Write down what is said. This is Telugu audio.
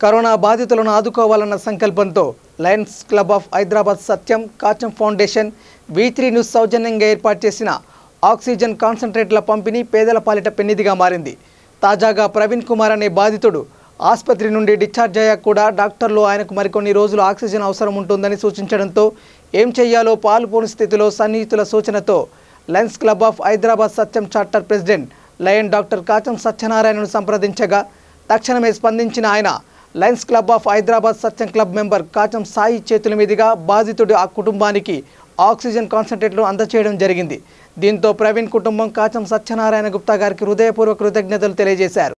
కరోనా బాధితులను ఆదుకోవాలన్న సంకల్పంతో Lions club of Hyderabad Satyam Kacham foundation V3 news సౌజన్యంగా ఏర్పాటు చేసిన ఆక్సిజన్ కాన్సంట్రేట్ల పంపిణీ పేదల పాలిట పెన్నిదిగా మారింది. తాజాగా ప్రవీణ్ కుమార్ అనే బాధితుడు ఆసుపత్రి నుండి డిశ్చార్జ్ అయ్యాక కూడా డాక్టర్లు ఆయనకు మరికొన్ని రోజులు ఆక్సిజన్ అవసరం ఉంటుందని సూచించడంతో ఏం చేయాలో పాలుపోని స్థితిలో సన్నిహితుల సూచనతో Lions club of Hyderabad Satyam charter president lion doctor Kacham సత్యనారాయణను సంప్రదించగా తక్షణమే స్పందించిన ఆయన Lions club of Hyderabad Satyam club member Kacham Sai చేతుల మీదుగా బాధితుడి ఆ కుటుంబానికి ఆక్సిజన్ కాన్సంట్రేట్లు అందజేయడం జరిగింది. దీంతో ప్రవీణ్ కుటుంబం కాచం సత్యనారాయణ గుప్తా గారికి హృదయపూర్వక కృతజ్ఞతలు తెలియజేశారు.